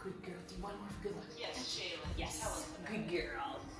Good girl. Do one more. Good luck. Yes, Shayla. Yes. Tell us about Good girl.